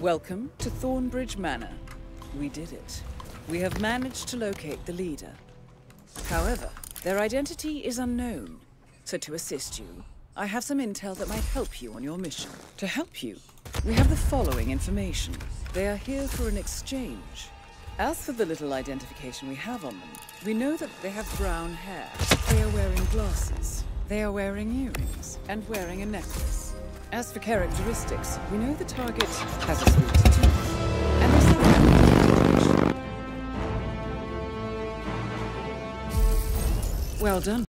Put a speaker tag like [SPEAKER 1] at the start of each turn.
[SPEAKER 1] Welcome to Thornbridge Manor. We did it. We have managed to locate the leader. However, their identity is unknown. So to assist you, I have some intel that might help you on your mission. To help you, we have the following information. They are here for an exchange. As for the little identification we have on them, we know that they have brown hair. They are wearing glasses. They are wearing earrings and wearing a necklace. As for characteristics, we know the target has a sweet tooth. And there's something. Well done.